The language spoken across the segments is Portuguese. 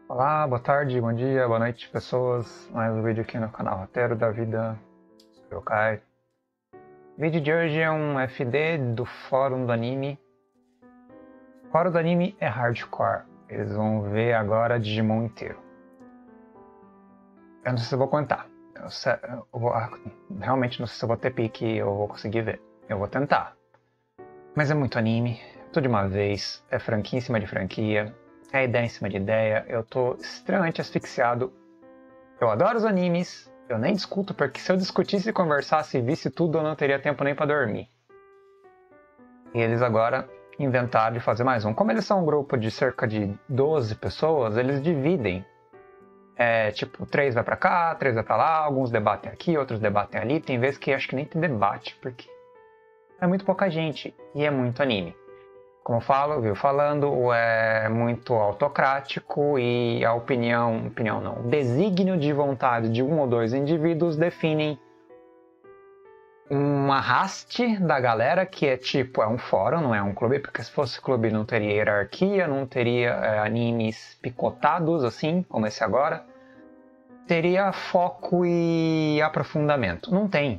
Olá, boa tarde, bom dia, boa noite, pessoas. Mais um vídeo aqui no canal Roteiro da Vida. Sou eu, Kai. O vídeo de hoje é um FD do Fórum do Anime. O Fórum do Anime é hardcore. Eles vão ver agora Digimon inteiro. Eu não sei se eu vou contar. Realmente não sei se eu vou ter pique ou vou conseguir ver. Eu vou tentar. Mas é muito anime, tudo de uma vez, é franquia em cima de franquia. É ideia em cima de ideia, eu tô extremamente asfixiado. Eu adoro os animes, eu nem discuto, porque se eu discutisse, conversasse e visse tudo, eu não teria tempo nem pra dormir. E eles agora inventaram de fazer mais um. Como eles são um grupo de cerca de 12 pessoas, eles dividem. Tipo, 3 vai pra cá, 3 vai pra lá, alguns debatem aqui, outros debatem ali. Tem vezes que acho que nem tem debate, porque é muito pouca gente e é muito anime. Como eu falo, viu falando, é muito autocrático e a opinião não, o desígnio de vontade de um ou dois indivíduos definem uma haste da galera que é tipo, é um fórum, não é um clube, porque se fosse clube não teria hierarquia, não teria animes picotados assim, como esse agora, teria foco e aprofundamento. Não tem.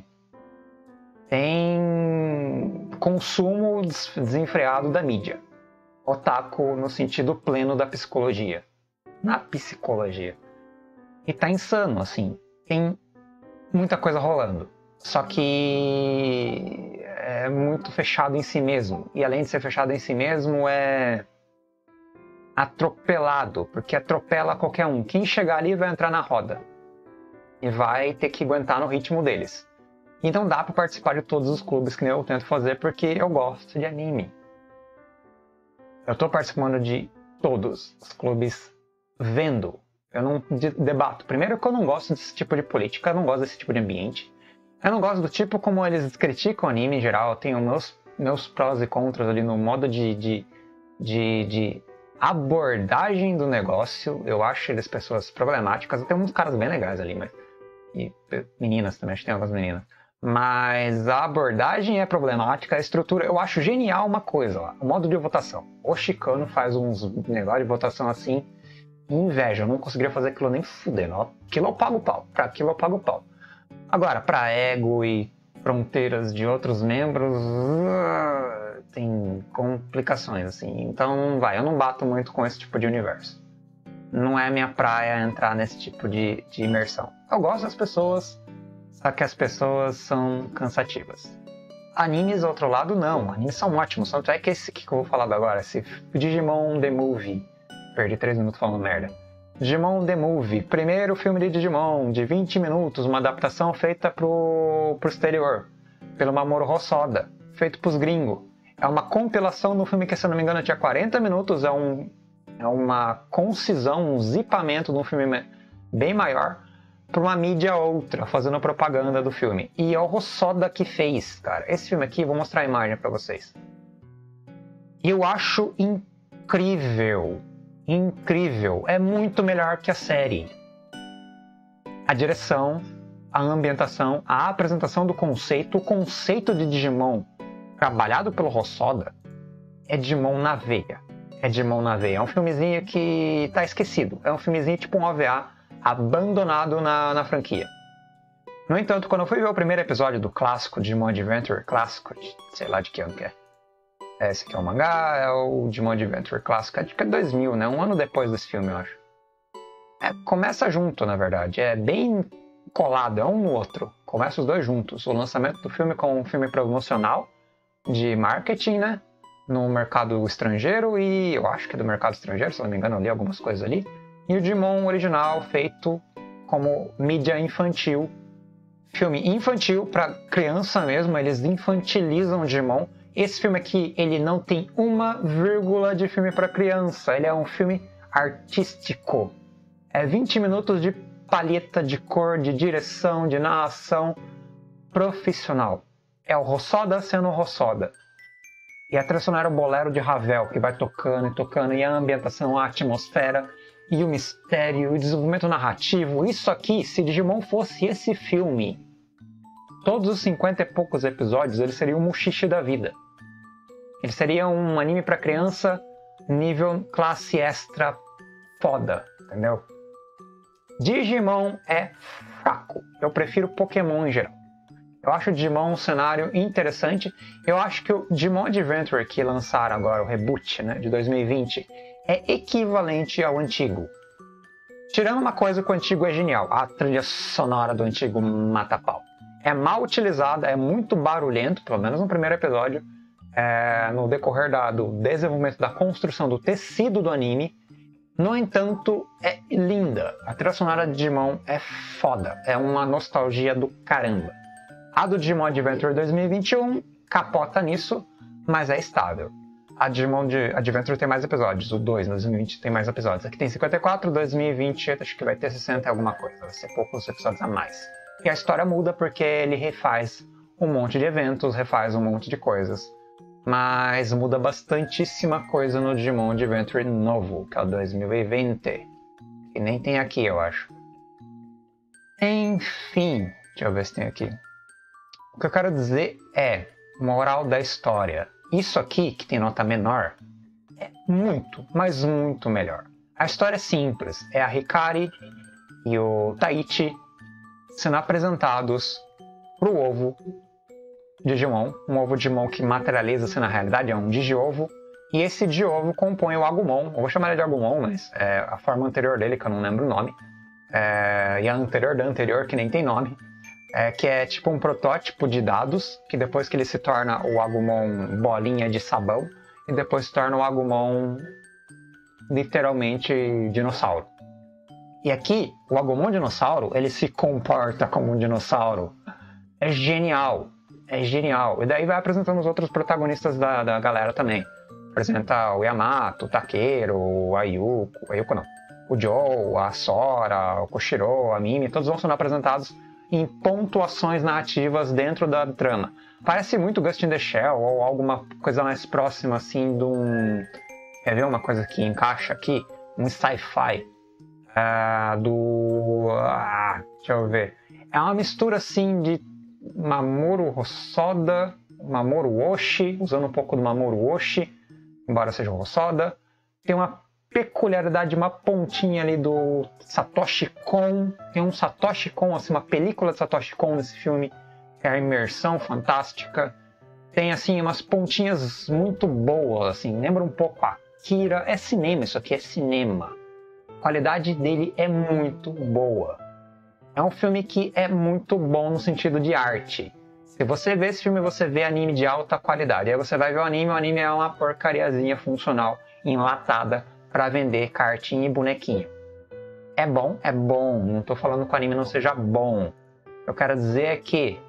Tem consumo desenfreado da mídia. Otaku no sentido pleno da psicologia. Na psicologia. E tá insano, assim. Tem muita coisa rolando. Só que é muito fechado em si mesmo. E além de ser fechado em si mesmo, é atropelado. Porque atropela qualquer um. Quem chegar ali vai entrar na roda. E vai ter que aguentar no ritmo deles. Então dá pra participar de todos os clubes que eu tento fazer porque eu gosto de anime. Eu tô participando de todos os clubes vendo. Eu não debato. Primeiro que eu não gosto desse tipo de política, eu não gosto desse tipo de ambiente. Eu não gosto do tipo como eles criticam o anime em geral. Eu tenho meus prós e contras ali no modo de abordagem do negócio. Eu acho eles pessoas problemáticas. Tem uns caras bem legais ali, mas... E meninas também, acho que tem algumas meninas. Mas a abordagem é problemática, a estrutura... Eu acho genial uma coisa lá, o modo de votação. O Chicano faz uns negócios de votação assim, inveja, eu não conseguiria fazer aquilo nem fudendo. Aquilo eu pago pau, pra aquilo eu pago pau. Agora, pra ego e fronteiras de outros membros, tem complicações, assim. Então, eu não bato muito com esse tipo de universo. Não é minha praia entrar nesse tipo de imersão. Eu gosto das pessoas... Só que as pessoas são cansativas. Animes, do outro lado, não. Animes são ótimos. Tanto é que esse que eu vou falar agora, esse Digimon The Movie. Perdi 3 minutos falando merda. Digimon The Movie. Primeiro filme de Digimon, de 20 minutos. Uma adaptação feita pro exterior. Pelo Mamoru Hosoda. Feito pros gringos. É uma compilação no filme que, se eu não me engano, tinha 40 minutos. É uma concisão, um zipamento de um filme bem maior. Para uma mídia outra, fazendo propaganda do filme. E é o Hosoda que fez, cara. Esse filme aqui, vou mostrar a imagem para vocês. E eu acho incrível. Incrível. É muito melhor que a série. A direção, a ambientação, a apresentação do conceito, o conceito de Digimon, trabalhado pelo Hosoda, é Digimon na veia. É Digimon na veia. É um filmezinho que tá esquecido. É um filmezinho tipo um OVA, abandonado na franquia. No entanto, quando eu fui ver o primeiro episódio do clássico Digimon Adventure, clássico, sei lá de que ano que é. Esse aqui é o mangá, é o Digimon Adventure clássico, acho que é 2000, né? Um ano depois desse filme, eu acho. Começa junto, na verdade, é bem colado, é um no outro. Começa os dois juntos. O lançamento do filme como um filme promocional de marketing, né? No mercado estrangeiro e eu acho que é do mercado estrangeiro, se não me engano, eu li algumas coisas ali. E o Digimon original feito como mídia infantil. Filme infantil para criança mesmo, eles infantilizam o Digimon. Esse filme aqui, ele não tem uma vírgula de filme para criança. Ele é um filme artístico. É 20 minutos de palheta de cor, de direção, de narração profissional. É o Hosoda sendo o Hosoda. E a trilha sonora é o bolero de Ravel, que vai tocando e tocando, e a ambientação, a atmosfera... E o mistério, o desenvolvimento narrativo. Isso aqui, se Digimon fosse esse filme, todos os 50 e poucos episódios, ele seria um Mushishi da vida. Ele seria um anime para criança, nível classe extra foda, entendeu? Digimon é fraco. Eu prefiro Pokémon em geral. Eu acho o Digimon um cenário interessante. Eu acho que o Digimon Adventure que lançaram agora, o reboot, né, de 2020, é equivalente ao antigo. Tirando uma coisa que o antigo é genial, a trilha sonora do antigo mata pau. É mal utilizada, é muito barulhento, pelo menos no primeiro episódio, no decorrer do desenvolvimento da construção do tecido do anime. No entanto, é linda. A trilha sonora de Digimon é foda, é uma nostalgia do caramba. A do Digimon Adventure 2021 capota nisso, mas é estável. A Digimon Adventure tem mais episódios, o 2, 2020 tem mais episódios. Aqui tem 54, 2020 acho que vai ter 60 e alguma coisa, vai ser poucos episódios a mais. E a história muda porque ele refaz um monte de eventos, refaz um monte de coisas. Mas muda bastantíssima coisa no Digimon Adventure novo, que é o 2020. Que nem tem aqui, eu acho. Enfim, deixa eu ver se tem aqui. O que eu quero dizer é, moral da história. Isso aqui, que tem nota menor, é muito, mas muito melhor. A história é simples. É a Hikari e o Taichi sendo apresentados pro ovo Digimon. Um ovo Digimon que materializa-se na realidade, é um Digiovo. E esse Digiovo compõe o Agumon. Eu vou chamar ele de Agumon, mas é a forma anterior dele, que eu não lembro o nome. E a anterior da anterior, que nem tem nome. Que é tipo um protótipo de dados, que depois que ele se torna o Agumon bolinha de sabão, e depois se torna o Agumon literalmente dinossauro. E aqui, o Agumon dinossauro, ele se comporta como um dinossauro. É genial, é genial. E daí vai apresentando os outros protagonistas da galera também. Apresenta o Yamato, o Takeru, o Ayuko não, o Joe, a Sora, o Koshiro, a Mimi, todos vão sendo apresentados em pontuações narrativas dentro da trama. Parece muito Ghost in the Shell ou alguma coisa mais próxima assim de um... Quer ver uma coisa que encaixa aqui? Um sci-fi deixa eu ver. É uma mistura assim de Mamoru Hosoda, Mamoru Oshii, usando um pouco do Mamoru Oshii, embora seja um Hosoda. Tem uma peculiaridade, uma pontinha ali do Satoshi Kon. Tem um Satoshi Kon, assim, uma película de Satoshi Kon nesse filme, que é a imersão fantástica. Tem assim umas pontinhas muito boas, assim, lembra um pouco a Akira. É cinema, isso aqui é cinema. A qualidade dele é muito boa. É um filme que é muito bom no sentido de arte. Se você vê esse filme, você vê anime de alta qualidade. Aí você vai ver o anime é uma porcariazinha funcional, enlatada, para vender cartinha e bonequinho. É bom? É bom. Não tô falando que o anime não seja bom. Eu quero dizer é que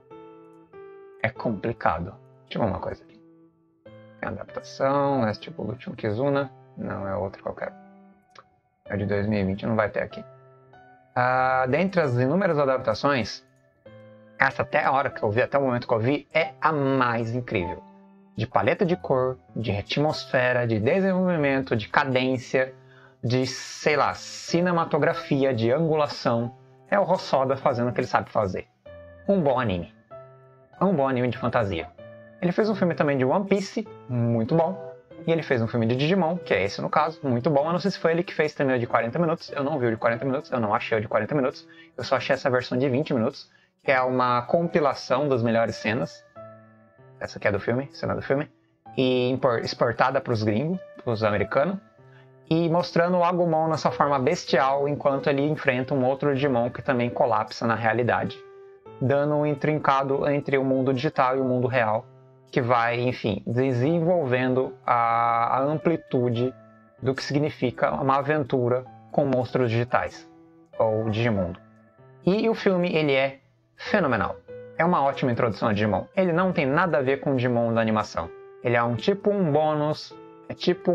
é complicado. Deixa eu ver uma coisa aqui. Tem adaptação, Last Evolution Kizuna. Não, é outro qualquer. É de 2020, não vai ter aqui. Dentre as inúmeras adaptações, essa até a hora que eu vi, até o momento que eu vi, é a mais incrível. De paleta de cor, de atmosfera, de desenvolvimento, de cadência, de, sei lá, cinematografia, de angulação. É o Hosoda fazendo o que ele sabe fazer. Um bom anime. Um bom anime de fantasia. Ele fez um filme também de One Piece, muito bom. E ele fez um filme de Digimon, que é esse no caso, muito bom. Eu não sei se foi ele que fez também o de 40 minutos. Eu não vi o de 40 minutos, eu não achei o de 40 minutos. Eu só achei essa versão de 20 minutos, que é uma compilação das melhores cenas. Essa aqui é do filme, cena do filme. E exportada para os gringos, para os americanos. E mostrando o Agumon nessa forma bestial, enquanto ele enfrenta um outro Digimon que também colapsa na realidade. Dando um intrincado entre o mundo digital e o mundo real, que vai, enfim, desenvolvendo a amplitude do que significa uma aventura com monstros digitais, ou Digimundo. E o filme, ele é fenomenal. É uma ótima introdução a Digimon. Ele não tem nada a ver com o Digimon da animação. Ele é um bônus, é tipo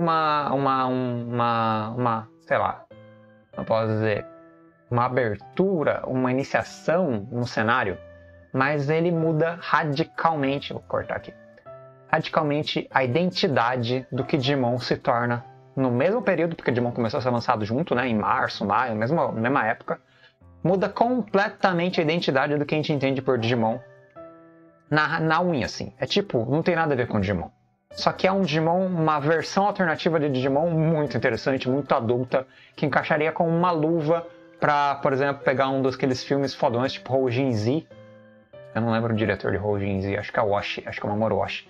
sei lá, não posso dizer, uma abertura, uma iniciação no cenário, mas ele muda radicalmente, vou cortar aqui, radicalmente a identidade do que Digimon se torna no mesmo período, porque Digimon começou a ser lançado junto, né, em março, maio, mesma época. Muda completamente a identidade do que a gente entende por Digimon na unha, assim. É tipo, não tem nada a ver com Digimon. Só que é um Digimon, uma versão alternativa de Digimon muito interessante, muito adulta, que encaixaria com uma luva pra, por exemplo, pegar um daqueles filmes fodões, tipo Houjin Z. Eu não lembro o diretor de Houjin Z, acho que é o Washi, acho que é o Mamoru Washi.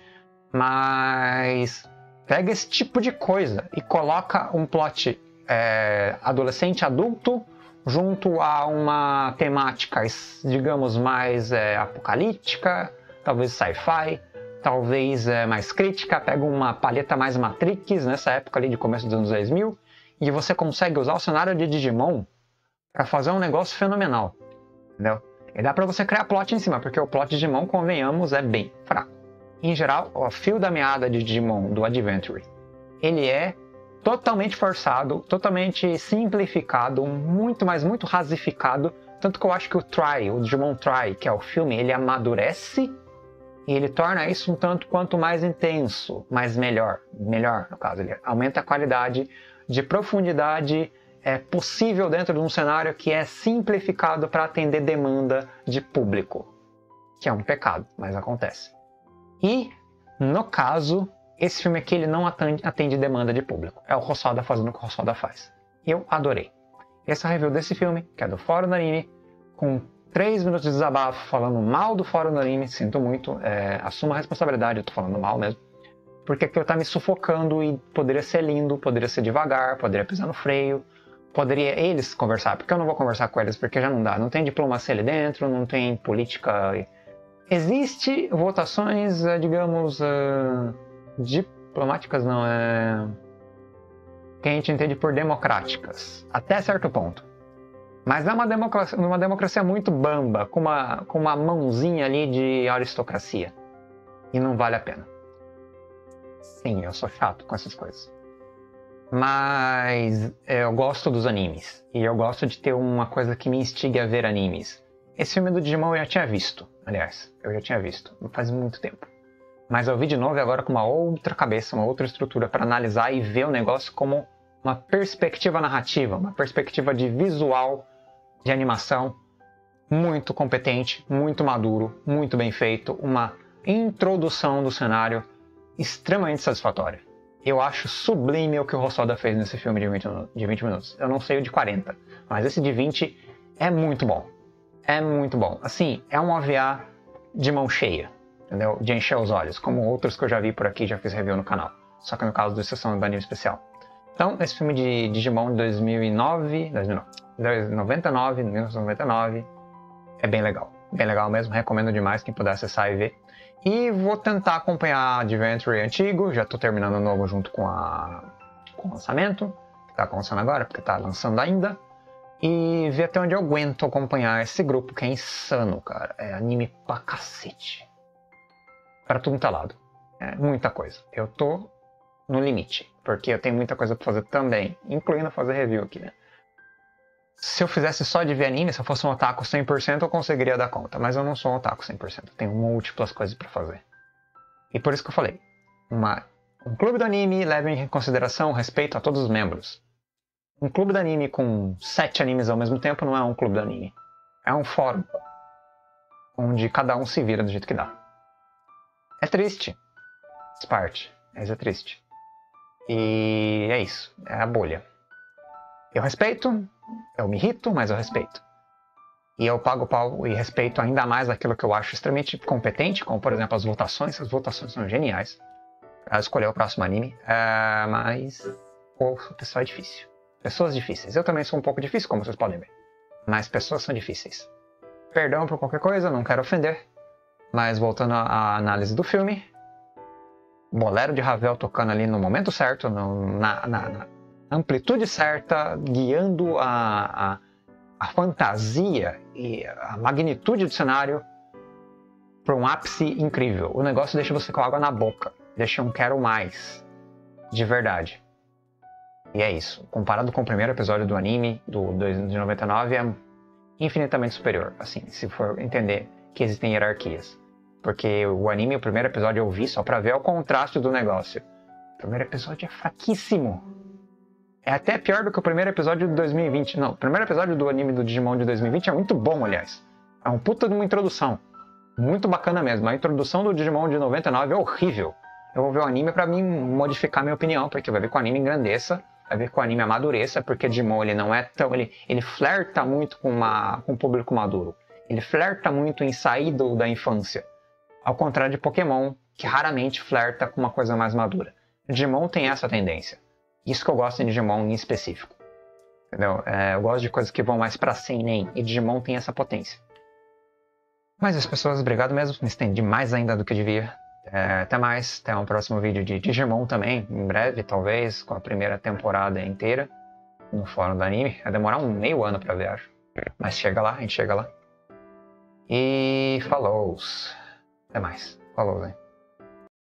Mas pega esse tipo de coisa e coloca um plot adolescente adulto junto a uma temática, digamos, mais apocalíptica, talvez sci-fi, talvez mais crítica, pega uma paleta mais Matrix nessa época ali de começo dos anos 2000 e você consegue usar o cenário de Digimon para fazer um negócio fenomenal, entendeu? E dá pra você criar plot em cima, porque o plot de Digimon, convenhamos, é bem fraco. Em geral, o fio da meada de Digimon do Adventure, ele é totalmente forçado, totalmente simplificado, muito, mas muito rasificado, tanto que eu acho que o Digimon Try, que é o filme, ele amadurece e ele torna isso um tanto quanto mais intenso, mas melhor no caso, ele aumenta a qualidade de profundidade possível dentro de um cenário que é simplificado para atender demanda de público, que é um pecado, mas acontece. E, no caso, esse filme aqui ele não atende demanda de público. É o Hosoda fazendo o que o Hosoda faz. Eu adorei. Esse é o review desse filme, que é do Fórum do Anime, com 3 minutos de desabafo falando mal do Fórum do Anime. Sinto muito, assumo a responsabilidade, eu tô falando mal mesmo. Porque aquilo tá me sufocando e poderia ser lindo, poderia ser devagar, poderia pisar no freio, poderia eles conversar, porque eu não vou conversar com eles, porque já não dá. Não tem diplomacia ali dentro, não tem política. Existe votações, digamos, diplomáticas não, que a gente entende por democráticas, até certo ponto. Mas é uma democracia muito bamba, com uma mãozinha ali de aristocracia. E não vale a pena. Sim, eu sou chato com essas coisas. Mas eu gosto dos animes. E eu gosto de ter uma coisa que me instigue a ver animes. Esse filme do Digimon eu já tinha visto. Aliás, eu já tinha visto. Faz muito tempo. Mas eu vi de novo agora com uma outra cabeça, uma outra estrutura para analisar e ver o negócio como uma perspectiva narrativa, uma perspectiva de visual, de animação, muito competente, muito maduro, muito bem feito, uma introdução do cenário extremamente satisfatória. Eu acho sublime o que o Hosoda fez nesse filme de 20 minutos. Eu não sei o de 40, mas esse de 20 é muito bom. É muito bom. Assim, é um OVA de mão cheia, entendeu? De encher os olhos, como outros que eu já vi por aqui, já fiz review no canal. Só que no caso da sessão do anime especial. Então, esse filme de Digimon de 1999, é bem legal. Bem legal mesmo, recomendo demais quem puder acessar e ver. E vou tentar acompanhar Adventure antigo, já estou terminando o novo junto com o lançamento, que está acontecendo agora, porque está lançando ainda. E ver até onde eu aguento acompanhar esse grupo, que é insano, cara. É anime pra cacete. Para tudo tá lado. É muita coisa. Eu tô no limite, porque eu tenho muita coisa pra fazer também, incluindo fazer review aqui, né? Se eu fizesse só de ver anime, se eu fosse um otaku 100%, eu conseguiria dar conta. Mas eu não sou um otaku 100%. Eu tenho múltiplas coisas pra fazer. E por isso que eu falei. Um clube do anime leva em consideração o respeito a todos os membros. Um clube de anime com 7 animes ao mesmo tempo não é um clube de anime. É um fórum. Onde cada um se vira do jeito que dá. É triste. Faz parte. Mas é triste. E é isso. É a bolha. Eu respeito. Eu me irrito, mas eu respeito. E eu pago pau e respeito ainda mais aquilo que eu acho extremamente competente, como por exemplo as votações. As votações são geniais. Pra escolher o próximo anime. Mas o pessoal é difícil. Pessoas difíceis. Eu também sou um pouco difícil, como vocês podem ver. Mas pessoas são difíceis. Perdão por qualquer coisa, não quero ofender. Mas voltando à análise do filme. Bolero de Ravel tocando ali no momento certo, na amplitude certa, guiando a fantasia e a magnitude do cenário para um ápice incrível. O negócio deixa você com água na boca. Deixa um quero mais. De verdade. E é isso. Comparado com o primeiro episódio do anime, de 99, é infinitamente superior. Assim, se for entender que existem hierarquias. Porque o anime, o primeiro episódio eu vi só pra ver o contraste do negócio. O primeiro episódio é fraquíssimo. É até pior do que o primeiro episódio de 2020. Não, o primeiro episódio do anime do Digimon de 2020 é muito bom, aliás. É um puta de uma introdução. Muito bacana mesmo. A introdução do Digimon de 99 é horrível. Eu vou ver o anime pra mim modificar minha opinião, porque vai ver que o anime engrandeça, vai ver que o anime amadureça, porque Digimon ele não é tão... Ele flerta muito com o público maduro. Ele flerta muito em sair da infância. Ao contrário de Pokémon, que raramente flerta com uma coisa mais madura. Digimon tem essa tendência. Isso que eu gosto em Digimon em específico. Entendeu? Eu gosto de coisas que vão mais pra seinen, e Digimon tem essa potência. Mas as pessoas, obrigado mesmo, me estendi mais ainda do que devia. Até mais, até um próximo vídeo de Digimon também, em breve, talvez, com a primeira temporada inteira no fórum do anime. Vai demorar meio ano pra ver, acho. Mas chega lá, a gente chega lá. E falou. Até mais. Falou, velho.